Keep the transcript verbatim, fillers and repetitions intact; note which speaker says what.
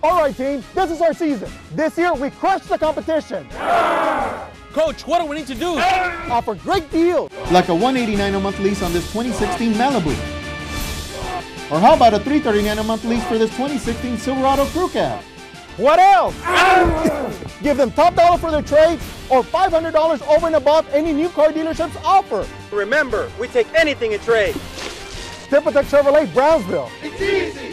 Speaker 1: All right, team, this is our season. This year, we crushed the competition.
Speaker 2: Coach, what do we need to do?
Speaker 1: Offer great deals.
Speaker 3: Like a one hundred eighty-nine dollars a month lease on this twenty sixteen Malibu. Or how about a three hundred thirty-nine dollars a month lease for this twenty sixteen Silverado Crew Cab?
Speaker 1: What else? Give them top dollar for their trade or five hundred dollars over and above any new car dealerships offer.
Speaker 4: Remember, we take anything in trade.
Speaker 1: Tipotex Chevrolet, Brownsville.
Speaker 5: It's easy.